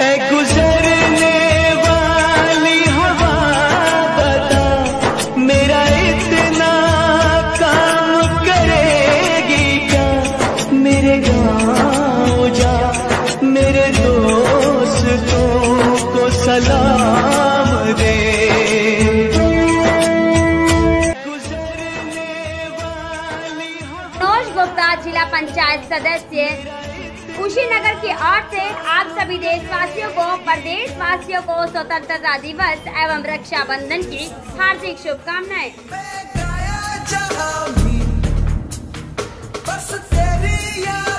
ऐ गुजरने वाली हवा बता, मेरा इतना काम करेगी क्या? मेरे गाँव जा, मेरे दोस्तों को सलाम दे। मनोज गुप्ता, जिला पंचायत सदस्य, कुशीनगर की ओर से आप सभी देशवासियों को, प्रदेशवासियों को स्वतंत्रता दिवस एवं रक्षाबंधन की हार्दिक शुभकामनाएं।